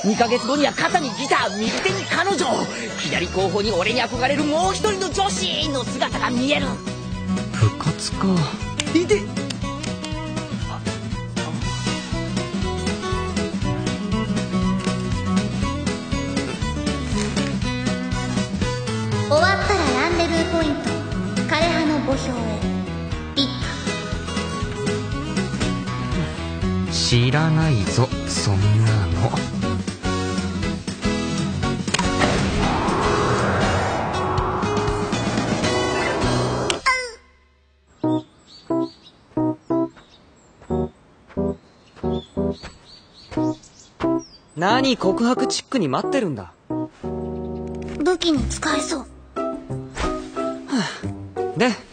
2ヶ月後には肩にギター、右手に彼女、左後方に俺に憧れるもう一人の女子の姿が見える。 部活か。 いて終わったらランデブーポイント枯葉の墓標へ一家。 知らないぞそんなの。何告白チックに待ってるんだ。 武器に使えそう。 で